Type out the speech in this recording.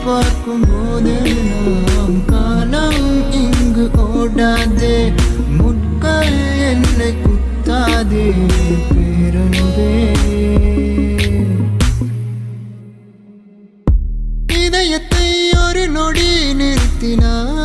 பார்க்கும் போது நாம் காலம் இங்கு ஓடாதே, முட்கள் என்னை குத்தாதே பேரன்பே. இதயத்தை ஒரு நொடி நிறுத்தினார்